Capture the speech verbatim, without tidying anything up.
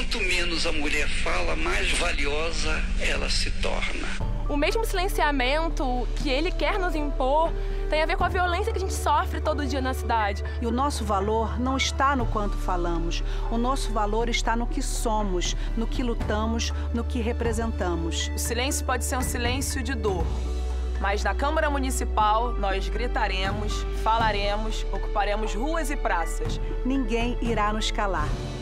quanto menos a mulher fala, mais valiosa ela se torna. O mesmo silenciamento que ele quer nos impor tem a ver com a violência que a gente sofre todo dia na cidade. E o nosso valor não está no quanto falamos. O nosso valor está no que somos, no que lutamos, no que representamos. O silêncio pode ser um silêncio de dor, mas na Câmara Municipal nós gritaremos, falaremos, ocuparemos ruas e praças. Ninguém irá nos calar.